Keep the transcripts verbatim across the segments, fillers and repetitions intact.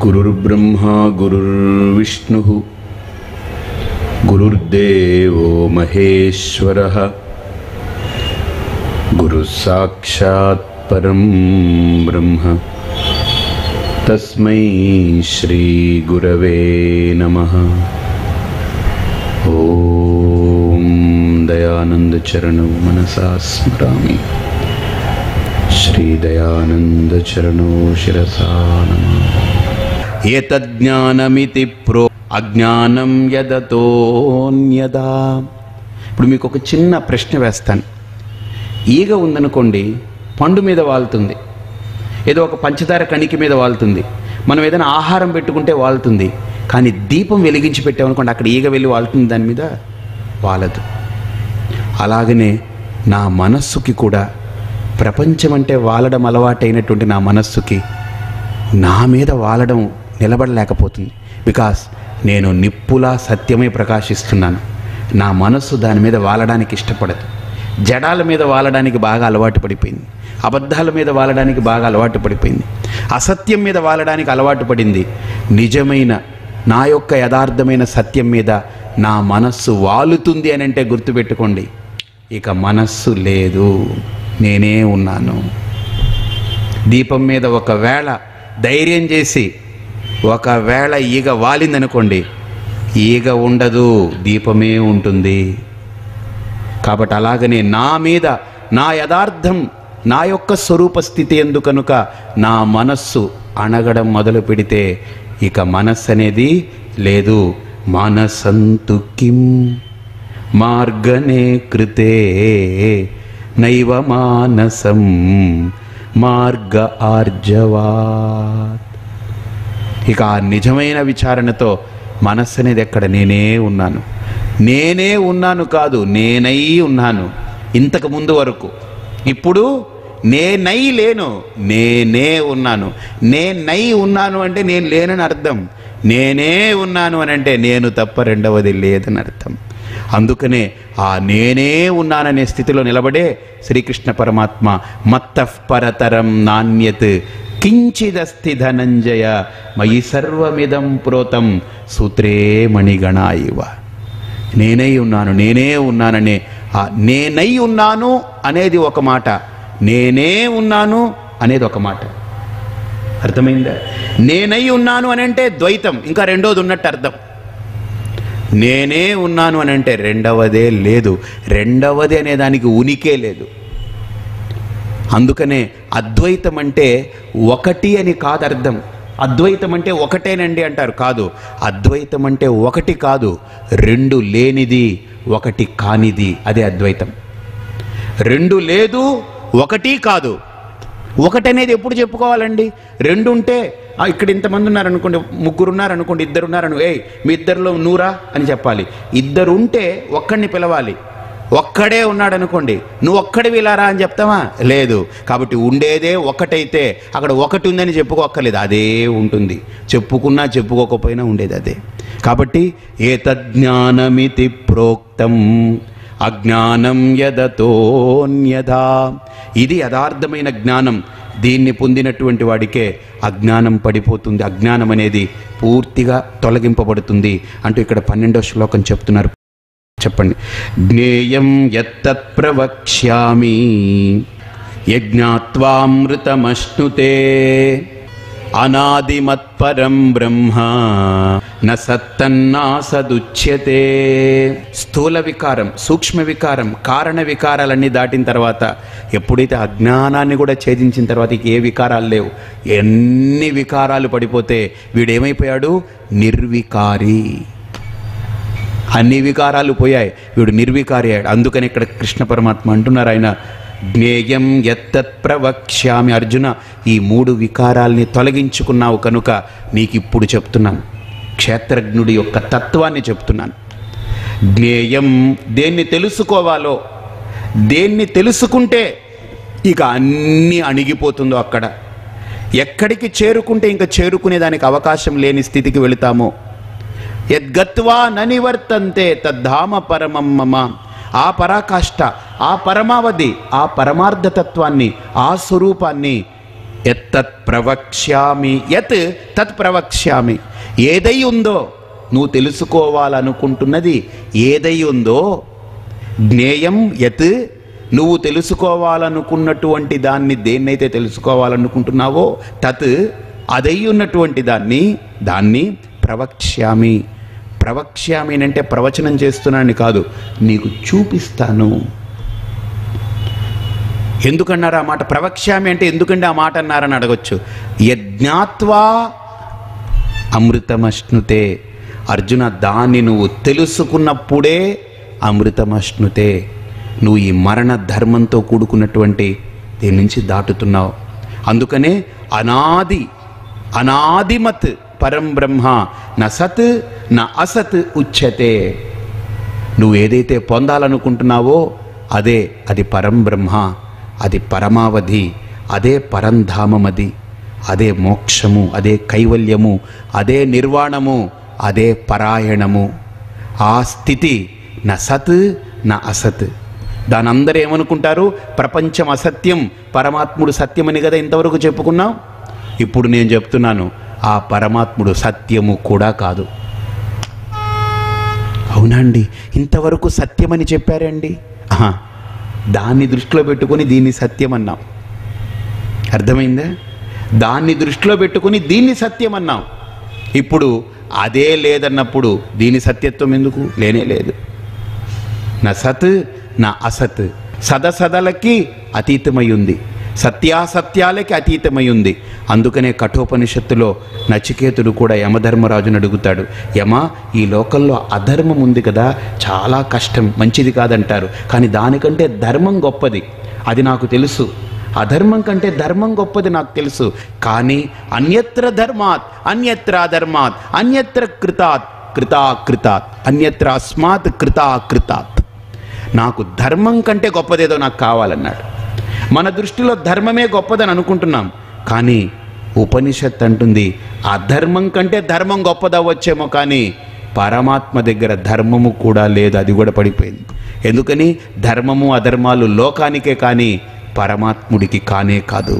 गुरुर्ब्रह्मा गुरुर्विष्णुः गुरुर्देवो महेश्वरः गुरुसाक्षात् परं ब्रह्म तस्मै श्री गुरवे नमः। ओम दयानंद चरणौ मनसा स्मरामि। श्री दयानंद चरणौ शिरसा नमामि। ఏతజ్ఞానమితి ప్రో అజ్ఞానం యదతోన్యదా। ఇప్పుడు మీకు ఒక చిన్న ప్రశ్న వేస్తాను. ఈగ ఉందనుకోండి, పండు మీద వాలుతుంది, ఏదో ఒక పంచదార కణికి మీద వాలుతుంది, మనం ఏదైనా ఆహారం పెట్టుకుంటే వాలుతుంది. కానీ దీపం వెలిగించి పెట్టామనుకోండి, అక్కడ ఈగ వెళ్ళి వాలుతుంది, దాని మీద వాలదు. అలాగనే నా మనస్సుకి కూడా ప్రపంచం అంటే వాలడం అలవాటైనటువంటి నా మనస్సుకి నా మీద వాలడం నిలబడలేకపోతుంది. బికాస్ నేను నిప్పులా సత్యమై ప్రకాశిస్తున్నాను. నా మనస్సు దాని మీద వాలడానికి ఇష్టపడదు. జడాల మీద వాలడానికి బాగా అలవాటు పడిపోయింది, అబద్ధాల మీద వాలడానికి బాగా అలవాటు పడిపోయింది, అసత్యం మీద వాలడానికి అలవాటు పడింది. నిజమైన నా యొక్క యథార్థమైన సత్యం మీద నా మనస్సు వాలుతుంది అని అంటే గుర్తుపెట్టుకోండి, ఇక మనస్సు లేదు, నేనే ఉన్నాను. దీపం మీద ఒకవేళ ధైర్యం చేసి ఒకవేళ ఈగ వాలిందనుకోండి, ఈగ ఉండదు, దీపమే ఉంటుంది. కాబట్టి అలాగనే నా మీద నా యథార్థం నా యొక్క స్వరూప స్థితి ఎందు కనుక నా మనస్సు అణగడం మొదలు పెడితే ఇక మనస్సు అనేది లేదు. మనసంతు కిం మార్గనే కృతే నైవ మానసం మార్గ ఆర్జవాత్. ఇక ఆ నిజమైన విచారణతో మనస్సు అనేది ఎక్కడ, నేనే ఉన్నాను, నేనే ఉన్నాను కాదు, నేనై ఉన్నాను ఇంతకు ముందు వరకు. ఇప్పుడు నేనై లేను, నేనే ఉన్నాను. నేనై ఉన్నాను అంటే నేను లేనని అర్థం, నేనే ఉన్నాను అని అంటే నేను తప్ప రెండవది లేదని అర్థం. అందుకనే ఆ నేనే ఉన్నాననే స్థితిలో నిలబడే శ్రీకృష్ణ పరమాత్మ మత్తః పరతరం నాణ్యత్ కించిదస్తి ధనంజయ మయి సర్వమిదం ప్రోతం సూత్రే మణిగణా ఇవ. నేనై ఉన్నాను, నేనే ఉన్నాననే ఆ నేనై ఉన్నాను అనేది ఒక మాట, నేనే ఉన్నాను అనేది ఒక మాట. అర్థమైందా? నేనై ఉన్నాను అని అంటే ద్వైతం, ఇంకా రెండోది ఉన్నట్టు అర్థం. నేనే ఉన్నాను అని అంటే రెండవదే లేదు, రెండవది అనే దానికి ఉనికే లేదు. అందుకనే అద్వైతం అంటే ఒకటి అని కాదు అర్థం. అద్వైతం అంటే ఒకటేనండి అంటారు, కాదు. అద్వైతం అంటే ఒకటి కాదు, రెండు లేనిది ఒకటి కానిది, అదే అద్వైతం. రెండు లేదు, ఒకటి కాదు. ఒకటనేది ఎప్పుడు చెప్పుకోవాలండి? రెండు ఉంటే ఇక్కడ ఇంతమంది ఉన్నారనుకోండి, ముగ్గురు ఉన్నారనుకోండి, ఇద్దరు ఉన్నారను, ఏయ్ మీ ఇద్దరిలో నూరా అని చెప్పాలి. ఇద్దరు ఉంటే ఒక్కడిని పిలవాలి. ఒక్కడే ఉన్నాడు అనుకోండి, నువ్వు ఒక్కడి వీలారా అని చెప్తావా? లేదు. కాబట్టి ఉండేదే ఒకటైతే అక్కడ ఒకటి ఉందని చెప్పుకోక్కర్లేదు, అదే ఉంటుంది. చెప్పుకున్నా చెప్పుకోకపోయినా ఉండేది అదే. కాబట్టి ఏతజ్ఞానమితి ప్రోక్తం అజ్ఞానం యదతోన్యదా. ఇది యథార్థమైన జ్ఞానం. దీన్ని పొందినటువంటి వాడికే అజ్ఞానం పడిపోతుంది, అజ్ఞానం అనేది పూర్తిగా తొలగింపబడుతుంది అంటూ ఇక్కడ పన్నెండవ శ్లోకం చెప్తున్నారు. చెప్పండి. జ్ఞేయం యత్తత్ ప్రవక్ష్యామి యజ్ఞాత్వామృతమశ్నుతే అనాదిమత్పరం బ్రహ్మ న సత్తన్నాసదుచ్యతే. స్థూల వికారం, సూక్ష్మ వికారం, కారణ వికారాలన్నీ దాటిన తర్వాత, ఎప్పుడైతే అజ్ఞానాన్ని కూడా ఛేదించిన తర్వాత ఇక ఏ వికారాలు లేవు. ఎన్ని వికారాలు పడిపోతే వీడేమైపోయాడు? నిర్వికారి. అన్ని వికారాలు పోయాయి, వీడు నిర్వికారి అయ్యాడు. అందుకని ఇక్కడ కృష్ణ పరమాత్మ అంటున్నారు, ఆయన జ్ఞేయం యత్తత్ ప్రవక్ష్యామి. అర్జున, ఈ మూడు వికారాల్ని తొలగించుకున్నావు కనుక నీకు ఇప్పుడు చెప్తున్నాను, క్షేత్రజ్ఞుడి యొక్క తత్వాన్ని చెప్తున్నాను. జ్ఞేయం, దేన్ని తెలుసుకోవాలో, దేన్ని తెలుసుకుంటే ఇక అన్నీ అణిగిపోతుందో అక్కడ, ఎక్కడికి చేరుకుంటే ఇంకా చేరుకునేదానికి అవకాశం లేని స్థితికి వెళుతామో, యద్గత్వా ననివర్తంతే తద్ధామ పరమం మమ. ఆ పరాకాష్ట, ఆ పరమావధి, ఆ పరమార్థతత్వాన్ని, ఆ స్వరూపాన్ని ఎత్తత్ ప్రవక్ష్యామి, యత్ తత్ ప్రవక్ష్యామి. ఏదై ఉందో నువ్వు తెలుసుకోవాలనుకుంటున్నది ఏదై ఉందో, జ్ఞేయం యత్, నువ్వు తెలుసుకోవాలనుకున్నటువంటి దాన్ని దేన్నైతే తెలుసుకోవాలనుకుంటున్నావో, తత్ అదై ఉన్నటువంటి దాన్ని దాన్ని ప్రవక్ష్యామి. ప్రవక్ష్యామి అంటే ప్రవచనం చేస్తున్నాను కాదు, నీకు చూపిస్తాను. ఎందుకన్నారు ఆ మాట? ప్రవక్ష్యామి అంటే ఎందుకంటే ఆ మాట అన్నారని అడగొచ్చు. యజ్ఞాత్వా అమృతమశ్నుతే. అర్జున, దాన్ని నువ్వు తెలుసుకున్నప్పుడే అమృతమశ్నుతే, నువ్వు ఈ మరణ ధర్మంతో కూడుకున్నటువంటి దీని నుంచి దాటుతున్నావు. అందుకనే అనాది అనాదిమత్ పరం బ్రహ్మ న సత్ న అసత్ ఉచ్యతే. నువ్వు ఏదైతే పొందాలనుకుంటున్నావో అదే, అది పరం బ్రహ్మ, అది పరమావధి, అదే పరంధామమది, అదే మోక్షము, అదే కైవల్యము, అదే నిర్వాణము, అదే పరాయణము. ఆ స్థితి న సత్ న అసత్. దాని అందరూ ఏమనుకుంటారు? ప్రపంచం అసత్యం, పరమాత్ముడు సత్యమని కదా ఇంతవరకు చెప్పుకున్నాం. ఇప్పుడు నేను చెప్తున్నాను, ఆ పరమాత్ముడు సత్యము కూడా కాదు. అవునండి, ఇంతవరకు సత్యమని చెప్పారండి. దాన్ని దృష్టిలో పెట్టుకొని దీన్ని సత్యం అన్నాం. అర్థమైందా? దాన్ని దృష్టిలో పెట్టుకొని దీన్ని సత్యం అన్నాం. ఇప్పుడు అదే లేదన్నప్పుడు దీని సత్యత్వం ఎందుకు? లేనే లేదు. నా సత్ నా అసత్, సదసదలకి అతీతమై ఉంది, సత్యాసత్యాలకి అతీతమై ఉంది. అందుకనే కఠోపనిషత్తులో నచికేతుడు కూడా యమధర్మరాజును అడుగుతాడు, యమ, ఈ లోకంలో అధర్మం ఉంది కదా, చాలా కష్టం, మంచిది కాదంటారు, కానీ దానికంటే ధర్మం గొప్పది, అది నాకు తెలుసు. అధర్మం కంటే ధర్మం గొప్పది నాకు తెలుసు. కానీ అన్యత్ర ధర్మాత్ అన్యత్ర అధర్మాత్ అన్యత్ర కృతాత్ కృతాకృతాత్ అన్యత్ర అస్మాత్ కృతాకృతాత్. నాకు ధర్మం కంటే గొప్పదేదో నాకు కావాలన్నాడు. మన దృష్టిలో ధర్మమే గొప్పదని అనుకుంటున్నాం, కానీ ఉపనిషత్ అంటుంది అధర్మం కంటే ధర్మం గొప్పదవ్వచ్చేమో, కానీ పరమాత్మ దగ్గర ధర్మము కూడా లేదు, అది కూడా పడిపోయింది. ఎందుకని? ధర్మము అధర్మాలు లోకానికే కానీ పరమాత్ముడికి కానే కాదు.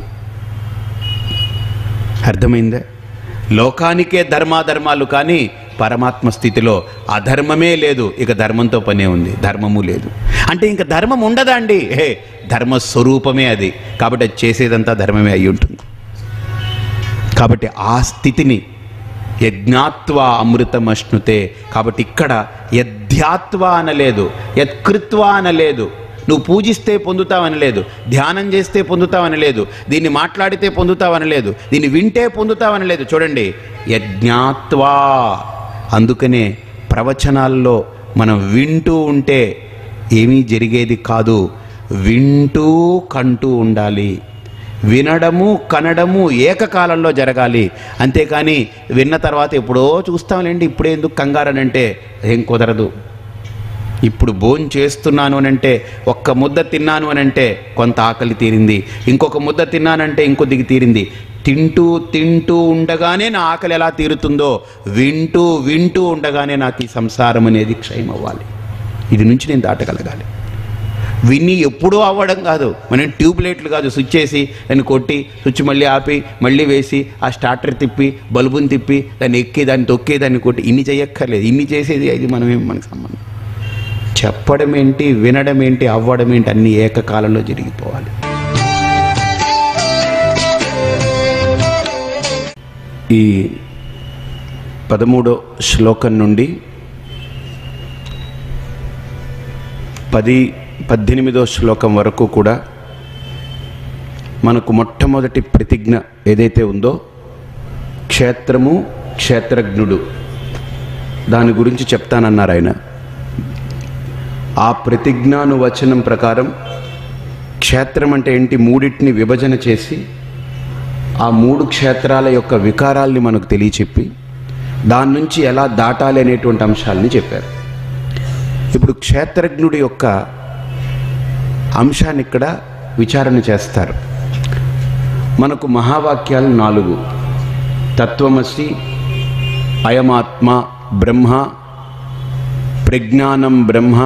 అర్థమైందా? లోకానికే ధర్మాధర్మాలు, కానీ పరమాత్మ స్థితిలో అధర్మమే లేదు, ఇక ధర్మంతో పనే ఉంది, ధర్మము లేదు. అంటే ఇంకా ధర్మం ఉండదా అండి? హే, ధర్మస్వరూపమే అది, కాబట్టి అది చేసేదంతా ధర్మమే అయి ఉంటుంది. కాబట్టి ఆ స్థితిని యజ్ఞాత్వా అమృతమశ్నుతే. కాబట్టి ఇక్కడ యధ్యాత్వా అనలేదు, యత్కృత్వా అనలేదు. నువ్వు పూజిస్తే పొందుతావనలేదు, ధ్యానం చేస్తే పొందుతావనలేదు, దీన్ని మాట్లాడితే పొందుతావనలేదు, దీన్ని వింటే పొందుతావనలేదు. చూడండి, యజ్ఞాత్వా. అందుకనే ప్రవచనాల్లో మనం వింటూ ఉంటే ఏమీ జరిగేది కాదు, వింటూ కంటూ ఉండాలి. వినడము కనడము ఏకకాలంలో జరగాలి. అంతేకాని విన్న తర్వాత ఎప్పుడో చూస్తాంలేండి, ఇప్పుడే ఎందుకు కంగారనంటే ఏం కుదరదు. ఇప్పుడు భోజనం చేస్తున్నాను అని అంటే, ఒక్క ముద్ద తిన్నాను అని అంటే కొంత ఆకలి తీరింది, ఇంకొక ముద్ద తిన్నానంటే ఇంకొద్దికి తీరింది. తింటూ తింటూ ఉండగానే నా ఆకలి ఎలా తీరుతుందో, వింటూ వింటూ ఉండగానే నాకు ఈ సంసారం అనేది క్షయం అవ్వాలి. ఇది నుంచి నేను దాటగలగాలి. విని ఎప్పుడూ అవ్వడం కాదు. మనం ట్యూబ్ లైట్లు కాదు, స్విచ్ వేసి దాన్ని కొట్టి స్విచ్ మళ్ళీ ఆపి మళ్ళీ వేసి ఆ స్టార్టర్ తిప్పి బల్బుని తిప్పి దాన్ని ఎక్కి దాన్ని తొక్కి దాన్ని కొట్టి ఇన్ని చేయక్కర్లేదు. ఇన్ని చేసేది అది మనమేం, మనకు సంబంధం. చెప్పడం ఏంటి, వినడం ఏంటి, అవ్వడం ఏంటి, అన్నీ ఏకకాలంలో జరిగిపోవాలి. ఈ పదమూడో శ్లోకం నుండి పది పద్దెనిమిదో శ్లోకం వరకు కూడా మనకు మొట్టమొదటి ప్రతిజ్ఞ ఏదైతే ఉందో, క్షేత్రము క్షేత్రజ్ఞుడు, దాని గురించి చెప్తానన్నారు ఆయన. ఆ ప్రతిజ్ఞాను వచనం ప్రకారం క్షేత్రం అంటే ఏంటి, మూడింటిని విభజన చేసి ఆ మూడు క్షేత్రాల యొక్క వికారాల్ని మనకు తెలియచెప్పి దాని నుంచి ఎలా దాటాలి అనేటువంటి అంశాలని చెప్పారు. ఇప్పుడు క్షేత్రజ్ఞుడి యొక్క అంశాన్ని ఇక్కడ విచారణ చేస్తారు. మనకు మహావాక్యాలు నాలుగు: తత్వమసి, అయమాత్మ బ్రహ్మ, ప్రజ్ఞానం బ్రహ్మ,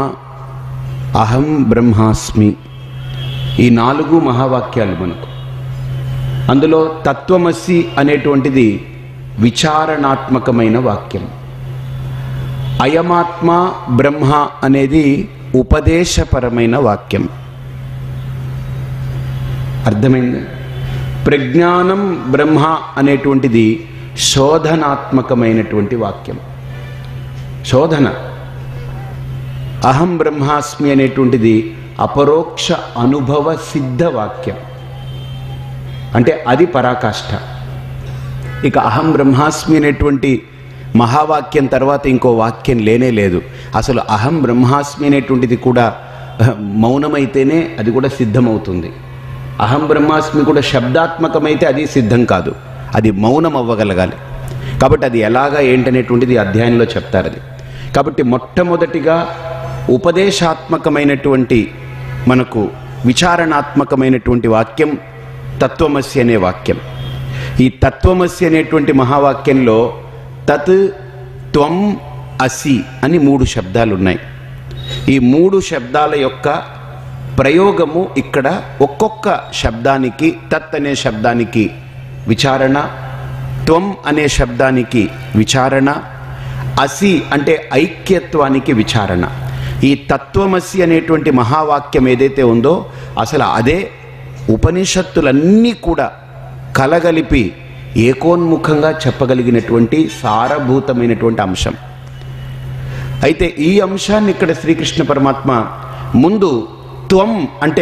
అహం బ్రహ్మాస్మి. ఈ నాలుగు మహావాక్యాలు మనకు. అందులో తత్వమసి అనేటువంటిది విచారణాత్మకమైన వాక్యం. అయమాత్మ బ్రహ్మ అనేది ఉపదేశపరమైన వాక్యం. అర్థమైంది? ప్రజ్ఞానం బ్రహ్మ అనేటువంటిది శోధనాత్మకమైనటువంటి వాక్యం. శోధన. అహం బ్రహ్మాస్మి అనేటువంటిది అపరోక్ష అనుభవ సిద్ధ వాక్యం. అంటే అది పరాకాష్ఠ. ఇక అహం బ్రహ్మాస్మి అనేటువంటి మహావాక్యం తర్వాత ఇంకో వాక్యం లేనే లేదు. అసలు అహం బ్రహ్మాస్మి అనేటువంటిది కూడా మౌనమైతేనే అది కూడా సిద్ధమవుతుంది. అహం బ్రహ్మాస్మి కూడా శబ్దాత్మకమైతే అది సిద్ధం కాదు, అది మౌనం అవ్వగలగాలి. కాబట్టి అది ఎలాగా ఏంటనేటువంటిది అధ్యాయంలో చెప్తారు. అది కాబట్టి మొట్టమొదటిగా ఉపదేశాత్మకమైనటువంటి మనకు విచారణాత్మకమైనటువంటి వాక్యం తత్వమసి అనే వాక్యం. ఈ తత్వమసి అనేటువంటి మహావాక్యంలో తత్ త్వం అసి అని మూడు శబ్దాలు ఉన్నాయి. ఈ మూడు శబ్దాల యొక్క ప్రయోగము ఇక్కడ ఒక్కొక్క శబ్దానికి తత్ అనే శబ్దానికి విచారణ, త్వం అనే శబ్దానికి విచారణ, అసి అంటే ఐక్యత్వానికి విచారణ. ఈ తత్వమసి అనేటువంటి మహావాక్యం ఏదైతే ఉందో అసలు అదే ఉపనిషత్తులన్నీ కూడా కలగలిపి ఏకోన్ముఖంగా చెప్పగలిగినటువంటి సారభూతమైనటువంటి అంశం. అయితే ఈ అంశాన్ని ఇక్కడ శ్రీకృష్ణ పరమాత్మ ముందు త్వం అంటే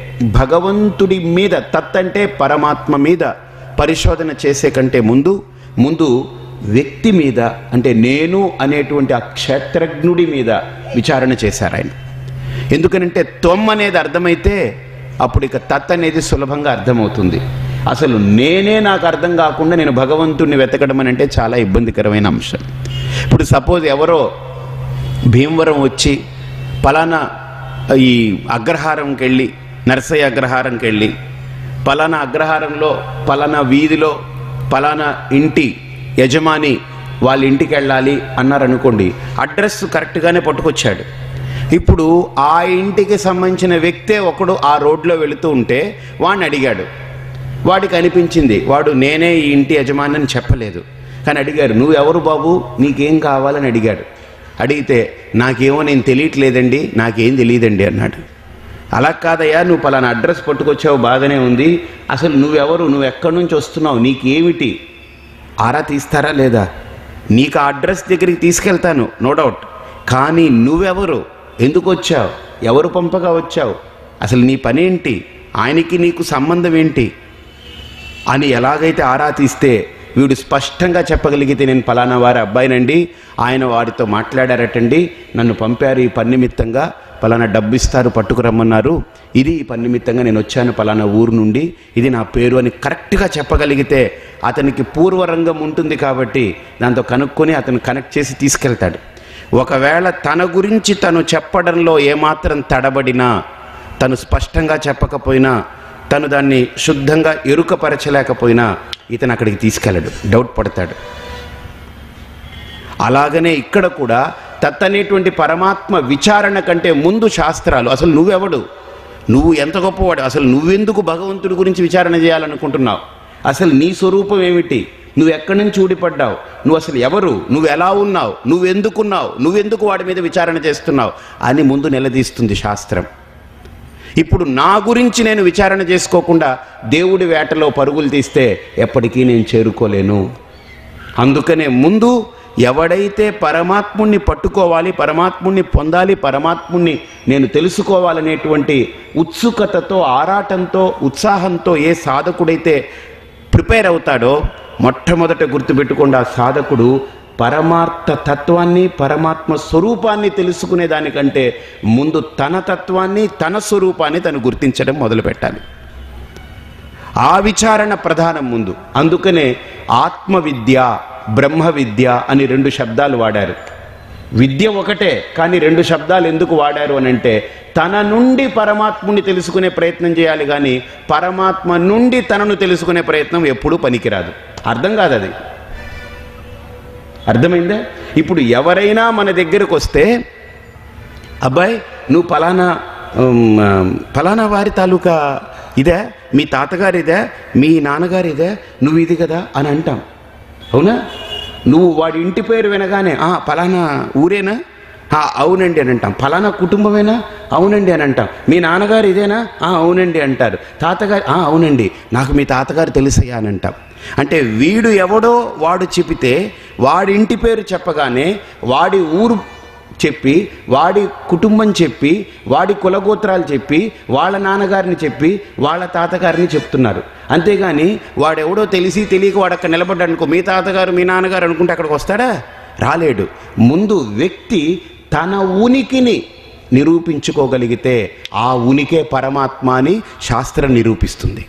భగవంతుడి మీద, తత్ అంటే పరమాత్మ మీద పరిశోధన చేసే కంటే ముందు ముందు వ్యక్తి మీద అంటే నేను అనేటువంటి ఆ క్షేత్రజ్ఞుడి మీద విచారణ చేశారు ఆయన. ఎందుకనంటే త్వం అనేది అర్థమైతే అప్పుడు ఇక తత్ అనేది సులభంగా అర్థమవుతుంది. అసలు నేనే నాకు అర్థం కాకుండా నేను భగవంతుడిని వెతకడం అని అంటే చాలా ఇబ్బందికరమైన అంశం. ఇప్పుడు సపోజ్ ఎవరో భీమవరం వచ్చి పలానా ఈ అగ్రహారంకి వెళ్ళి, నరసయ్య అగ్రహారంకి వెళ్ళి పలానా అగ్రహారంలో పలానా వీధిలో పలానా ఇంటి యజమాని వాళ్ళ ఇంటికి వెళ్ళాలి అన్నారనుకోండి, అడ్రస్ కరెక్ట్గానే పట్టుకొచ్చాడు. ఇప్పుడు ఆ ఇంటికి సంబంధించిన వ్యక్తే ఒకడు ఆ రోడ్లో వెళుతూ ఉంటే వాడిని అడిగాడు. వాడికి అనిపించింది వాడు నేనే ఈ ఇంటి యజమాని అని చెప్పలేదు, కానీ అడిగారు నువ్వు ఎవరు బాబు, నీకేం కావాలని అడిగాడు. అడిగితే నాకేమో నేను తెలియట్లేదండి, నాకేం తెలియదండి అన్నాడు. అలా కాదయ్యా, నువ్వు పలానా అడ్రస్ పట్టుకొచ్చావు బాగానే ఉంది, అసలు నువ్వెవరు, నువ్వు ఎక్కడి నుంచి వస్తున్నావు, నీకేమిటి ఆరా తీస్తారా లేదా? నీకు ఆ అడ్రస్ దగ్గరికి తీసుకెళ్తాను నో డౌట్, కానీ నువ్వెవరు, ఎందుకు వచ్చావు, ఎవరు పంపగా వచ్చావు, అసలు నీ పనేంటి, ఆయనకి నీకు సంబంధం ఏంటి అని ఎలాగైతే ఆరా తీస్తే వీడు స్పష్టంగా చెప్పగలిగితే నేను పలానా వారి అబ్బాయినండి, ఆయన వారితో మాట్లాడారటండి, నన్ను పంపారు ఈ పని నిమిత్తంగా, పలానా డబ్బు ఇస్తారు పట్టుకురమ్మన్నారు, ఇది ఈ పని నిమిత్తంగా నేను వచ్చాను పలానా ఊరు నుండి, ఇది నా పేరు అని కరెక్ట్గా చెప్పగలిగితే అతనికి పూర్వరంగం ఉంటుంది కాబట్టి దాంతో కనుక్కొని అతను కనెక్ట్ చేసి తీసుకెళ్తాడు. ఒకవేళ తన గురించి తను చెప్పడంలో ఏమాత్రం తడబడినా, తను స్పష్టంగా చెప్పకపోయినా, తను దాన్ని శుద్ధంగా ఎరుకపరచలేకపోయినా ఇతను అక్కడికి తీసుకెళ్ళడు, డౌట్ పడతాడు. అలాగనే ఇక్కడ కూడా తత్ అనేటువంటి పరమాత్మ విచారణ కంటే ముందు శాస్త్రాలు, అసలు నువ్వెవడు, నువ్వు ఎంత గొప్పవాడు, అసలు నువ్వెందుకు భగవంతుడి గురించి విచారణ చేయాలనుకుంటున్నావు, అసలు నీ స్వరూపం ఏమిటి, నువ్వు ఎక్కడి నుంచి ఊడిపడ్డావు, నువ్వు అసలు ఎవరు, నువ్వు ఎలా ఉన్నావు, నువ్వెందుకున్నావు, నువ్వెందుకు వాడి మీద విచారణ చేస్తున్నావు అని ముందు నిలదీస్తుంది శాస్త్రం. ఇప్పుడు నా గురించి నేను విచారణ చేసుకోకుండా దేవుడి వేటలో పరుగులు తీస్తే ఎప్పటికీ నేను చేరుకోలేను. అందుకనే ముందు ఎవడైతే పరమాత్ముణ్ణి పట్టుకోవాలి, పరమాత్ముణ్ణి పొందాలి, పరమాత్ముణ్ణి నేను తెలుసుకోవాలనేటువంటి ఉత్సుకతతో, ఆరాటంతో, ఉత్సాహంతో ఏ సాధకుడైతే ప్రిపేర్ అవుతాడో మొట్టమొదట గుర్తుపెట్టుకోండి, ఆ సాధకుడు పరమార్థ తత్వాన్ని, పరమాత్మ స్వరూపాన్ని తెలుసుకునే దానికంటే ముందు తన తత్వాన్ని, తన స్వరూపాన్ని తను గుర్తించడం మొదలుపెట్టాలి. ఆ విచారణ ప్రధానం ముందు. అందుకనే ఆత్మవిద్య, బ్రహ్మ విద్య అని రెండు శబ్దాలు వాడారు. విద్య ఒకటే, కానీ రెండు శబ్దాలు ఎందుకు వాడారు అని అంటే తన నుండి పరమాత్ముని తెలుసుకునే ప్రయత్నం చేయాలి, కానీ పరమాత్మ నుండి తనను తెలుసుకునే ప్రయత్నం ఎప్పుడూ పనికిరాదు. అర్థం కాదు అది. అర్థమైందా? ఇప్పుడు ఎవరైనా మన దగ్గరకు వస్తే అబ్బాయి నువ్వు పలానా పలానా వారి తాలూకా ఇదే మీ తాతగారు ఇదే, మీ నాన్నగారు ఇదే, నువ్వు ఇది కదా అని అంటాం. అవునా? నువ్వు వాడి ఇంటి పేరు వినగానే ఫలానా ఊరేనా, అవునండి అని అంటాం. ఫలానా కుటుంబమేనా, అవునండి అని అంటాం. మీ నాన్నగారు ఇదేనా, అవునండి అంటారు. తాతగారు అవునండి, నాకు మీ తాతగారు తెలుసయ్యా అని అంటాం. అంటే వీడు ఎవడో వాడు చెబితే వాడి ఇంటి పేరు చెప్పగానే వాడి ఊరు చెప్పి, వాడి కుటుంబం చెప్పి, వాడి కులగోత్రాలు చెప్పి, వాళ్ళ నాన్నగారిని చెప్పి, వాళ్ళ తాతగారిని చెప్తున్నారు. అంతేగాని వాడెవడో తెలిసి తెలియక వాడు అక్కడ నిలబడ్డాడు అనుకో, మీ తాతగారు మీ నాన్నగారు అనుకుంటే అక్కడికి వస్తాడా? రాలేడు. ముందు వ్యక్తి తన ఉనికిని నిరూపించుకోగలిగితే ఆ ఉనికే పరమాత్మ అని శాస్త్రం నిరూపిస్తుంది.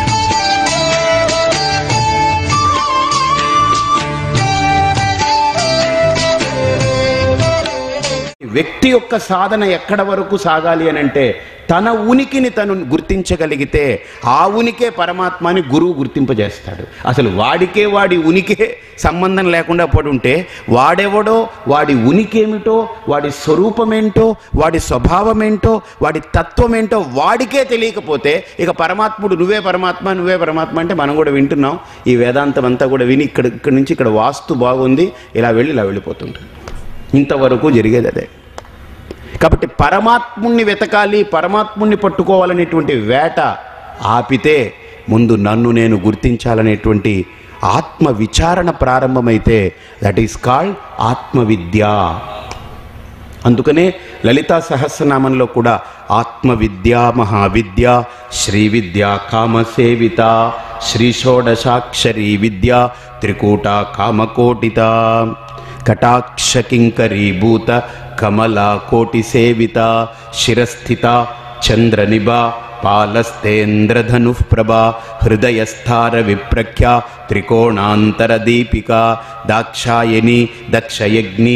వ్యక్తి యొక్క సాధన ఎక్కడ వరకు సాగాలి అని అంటే తన ఉనికిని తను గుర్తించగలిగితే ఆ ఉనికే పరమాత్మని గురువు గుర్తింపజేస్తాడు. అసలు వాడికే వాడి ఉనికే సంబంధం లేకుండా పడుంటే వాడెవడో, వాడి ఉనికి ఏమిటో, వాడి స్వరూపమేంటో, వాడి స్వభావమేంటో, వాడి తత్వమేంటో వాడికే తెలియకపోతే ఇక పరమాత్ముడు నువ్వే పరమాత్మ నువ్వే పరమాత్మ అంటే మనం కూడా వింటున్నాం. ఈ వేదాంతం అంతా కూడా విని ఇక్కడ ఇక్కడి నుంచి ఇక్కడ వాస్తు బాగుంది, ఇలా వెళ్ళి ఇలా వెళ్ళిపోతుంటుంది. ఇంతవరకు జరిగేది అదే. కాబట్టి పరమాత్ముణ్ణి వెతకాలి, పరమాత్ముణ్ణి పట్టుకోవాలనేటువంటి వేట ఆపితే ముందు నన్ను నేను గుర్తించాలనేటువంటి ఆత్మ విచారణ ప్రారంభమైతే దట్ ఈస్ కాల్డ్ ఆత్మవిద్య. అందుకనే లలితా సహస్రనామంలో కూడా ఆత్మవిద్య, మహావిద్య, శ్రీ విద్య, కామసేవిత, శ్రీ షోడశాక్షరీ విద్య, త్రికూట కామకోటిత, కటాక్ష కింకరీభూత కమలా కోటి సేవిత, శిరస్థిత చంద్రనిభ, పాలస్తేంద్రధను ప్రభా, హృదయస్థార విప్రఖ్య, త్రికోణాంతర దీపిక, దాక్షాయని దక్షయజ్ఞి.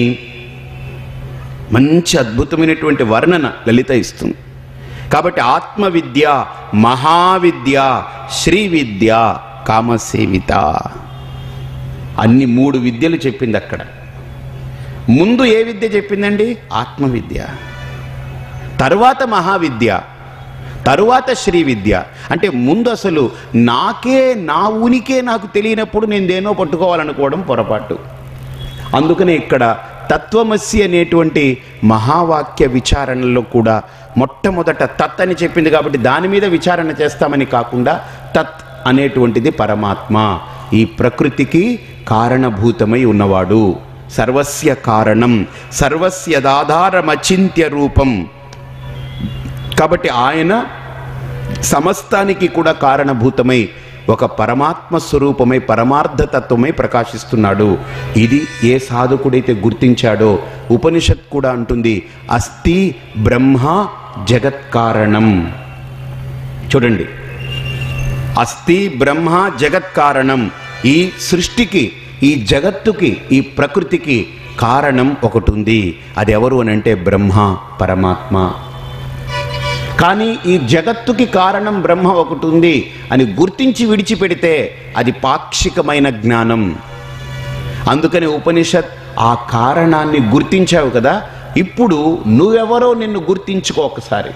మంచి అద్భుతమైనటువంటి వర్ణన లలిత ఇస్తుంది. కాబట్టి ఆత్మవిద్య, మహావిద్య, శ్రీ విద్య, కామసేవిత అన్ని మూడు విద్యలు చెప్పింది అక్కడ. ముందు ఏ విద్య చెప్పిందండి? ఆత్మవిద్య. తరువాత మహావిద్య, తరువాత శ్రీ విద్య. అంటే ముందు అసలు నాకే, నా ఉనికే నాకు తెలియనప్పుడు నేను దేనో పట్టుకోవాలనుకోవడం పొరపాటు. అందుకనే ఇక్కడ తత్వమసి అనేటువంటి మహావాక్య విచారణలో కూడా మొట్టమొదట తత్ అని చెప్పింది కాబట్టి దాని మీద విచారణ చేస్తామని కాకుండా తత్ అనేటువంటిది పరమాత్మ, ఈ ప్రకృతికి కారణభూతమై ఉన్నవాడు, సర్వస్య కారణం, సర్వస్యదాధారమచింత్య రూపం. కాబట్టి ఆయన సమస్తానికి కూడా కారణభూతమై ఒక పరమాత్మ స్వరూపమై పరమార్థతత్వమై ప్రకాశిస్తున్నాడు. ఇది ఏ సాధకుడైతే గుర్తించాడో ఉపనిషత్ కూడా అంటుంది అస్తి బ్రహ్మ జగత్కారణం. చూడండి, అస్తి బ్రహ్మ జగత్కారణం. ఈ సృష్టికి, ఈ జగత్తుకి, ఈ ప్రకృతికి కారణం ఒకటి ఉంది. అది ఎవరు అని అంటే బ్రహ్మ, పరమాత్మ. కానీ ఈ జగత్తుకి కారణం బ్రహ్మ ఒకటి ఉంది అని గుర్తించి విడిచిపెడితే అది పాక్షికమైన జ్ఞానం. అందుకని ఉపనిషత్ ఆ కారణాన్ని గుర్తించావు కదా, ఇప్పుడు నువ్వెవరో నిన్ను గుర్తించుకో ఒకసారి.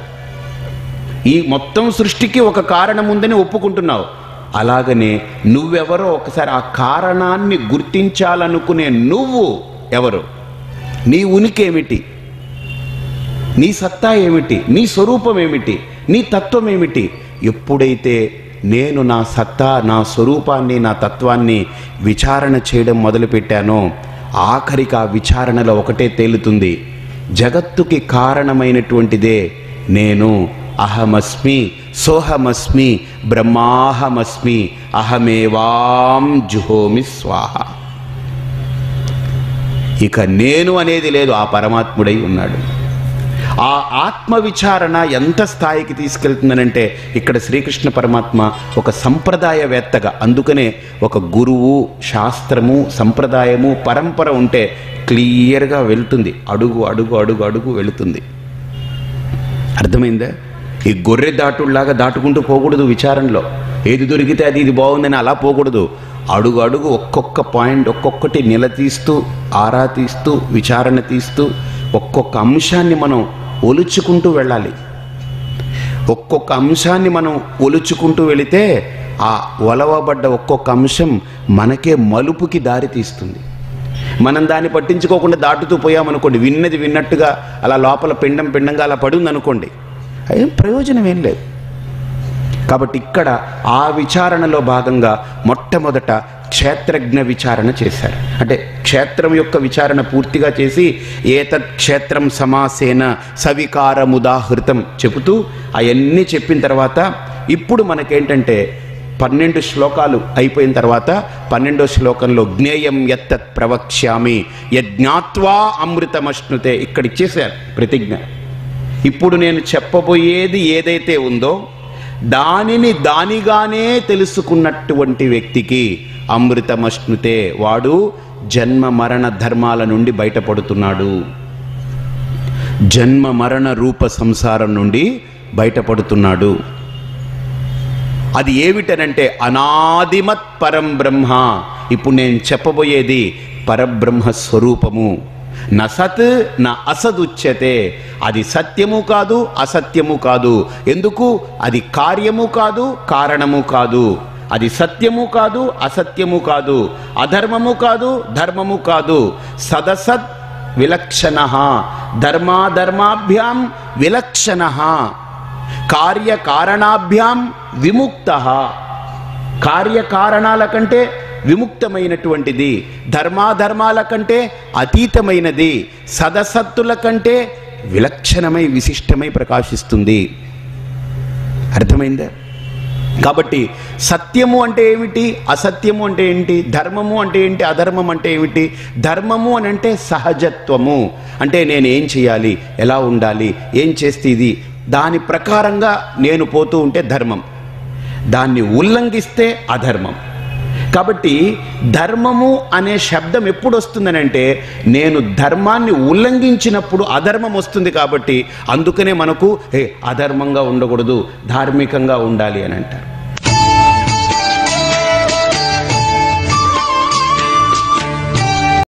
ఈ మొత్తం సృష్టికి ఒక కారణం ఉందని ఒప్పుకుంటున్నావు, అలాగనే నువ్వెవరో ఒకసారి ఆ కారణాన్ని గుర్తించాలనుకునే నువ్వు ఎవరు, నీ ఉనికి ఏమిటి, నీ సత్తా ఏమిటి, నీ స్వరూపం ఏమిటి, నీ తత్వం ఏమిటి. ఎప్పుడైతే నేను నా సత్తా, నా స్వరూపాన్ని, నా తత్వాన్ని విచారణ చేయడం మొదలుపెట్టానో ఆఖరికి ఆ విచారణలో ఒకటే తేలుతుంది, జగత్తుకి కారణమైనటువంటిదే నేను. అహమస్మి సోహమస్మి బ్రహ్మాహమస్మి అహమేవాం జుహోమి స్వాహ. ఇక నేను అనేది లేదు, ఆ పరమాత్ముడై ఉన్నాడు. ఆ ఆత్మ విచారణ ఎంత స్థాయికి తీసుకెళ్తుందనంటే ఇక్కడ శ్రీకృష్ణ పరమాత్మ ఒక సంప్రదాయవేత్తగా, అందుకనే ఒక గురువు, శాస్త్రము, సంప్రదాయము, పరంపర ఉంటే క్లియర్గా వెళ్తుంది, అడుగు అడుగు అడుగు అడుగు వెళుతుంది. అర్థమైందా? ఈ గొర్రె దాటులాగా దాటుకుంటూ పోకూడదు విచారణలో. ఏది దొరికితే అది ఇది బాగుందని అలా పోకూడదు. అడుగు అడుగు ఒక్కొక్క పాయింట్ ఒక్కొక్కటి నిలదీస్తూ, ఆరా తీస్తూ, విచారణ తీస్తూ ఒక్కొక్క అంశాన్ని మనం ఒలుచుకుంటూ వెళ్ళాలి. ఒక్కొక్క అంశాన్ని మనం ఒలుచుకుంటూ వెళితే ఆ ఒలవబడ్డ ఒక్కొక్క అంశం మనకే మలుపుకి దారి తీస్తుంది. మనం దాన్ని పట్టించుకోకుండా దాటుతూ పోయామనుకోండి, విన్నది విన్నట్టుగా అలా లోపల పిండం పిండంగా అలా పడింది అనుకోండి, ఏం ప్రయోజనం ఏం లేదు. కాబట్టి ఇక్కడ ఆ విచారణలో భాగంగా మొట్టమొదట క్షేత్రజ్ఞ విచారణ చేశారు. అంటే క్షేత్రం యొక్క విచారణ పూర్తిగా చేసి ఏతత్ క్షేత్రం సమాసేన సవికారముదాహృతం చెబుతూ అవన్నీ చెప్పిన తర్వాత ఇప్పుడు మనకేంటంటే పన్నెండు శ్లోకాలు అయిపోయిన తర్వాత పన్నెండో శ్లోకంలో జ్ఞేయం యత్తత్ ప్రవక్ష్యామి యజ్ఞాత్వా అమృతమశ్నుతే ఇక్కడ ఇచ్చేశారు ప్రతిజ్ఞ. ఇప్పుడు నేను చెప్పబోయేది ఏదైతే ఉందో దానిని దానిగానే తెలుసుకున్నటువంటి వ్యక్తికి అమృతమశ్నుతే, వాడు జన్మ మరణ ధర్మాల నుండి బయటపడుతున్నాడు, జన్మ మరణ రూప సంసారం నుండి బయటపడుతున్నాడు. అది ఏమిటనంటే అనాదిమత్ పరం బ్రహ్మ. ఇప్పుడు నేను చెప్పబోయేది పరబ్రహ్మ స్వరూపము. న సత్ న అసదుచ్యతే, అది సత్యము కాదు అసత్యము కాదు. ఎందుకు? అది కార్యము కాదు కారణము కాదు. అది సత్యము కాదు అసత్యము కాదు, అధర్మము కాదు ధర్మము కాదు. సదసత్ విలక్షణ, ధర్మాధర్మాభ్యాం విలక్షణ, కార్యకారణాభ్యాం విముక్త. కార్యకారణాల కంటే విముక్తమైనటువంటిది, ధర్మాధర్మాల కంటే అతీతమైనది, సదసత్తుల కంటే విలక్షణమై విశిష్టమై ప్రకాశిస్తుంది. అర్థమైందా? కాబట్టి సత్యము అంటే ఏమిటి, అసత్యము అంటే ఏంటి, ధర్మము అంటే ఏంటి, అధర్మం అంటే ఏమిటి? ధర్మము అని అంటే సహజత్వము, అంటే నేను ఏం చేయాలి, ఎలా ఉండాలి, ఏం చేస్తే ఇది, దాని ప్రకారంగా నేను పోతూ ఉంటే ధర్మం, దాన్ని ఉల్లంఘిస్తే అధర్మం. కాబట్టి ధర్మము అనే శబ్దం ఎప్పుడు వస్తుందని అంటే నేను ధర్మాన్ని ఉల్లంఘించినప్పుడు అధర్మం వస్తుంది. కాబట్టి అందుకనే మనకు ఏ అధర్మంగా ఉండకూడదు, ధార్మికంగా ఉండాలి అని అంటారు.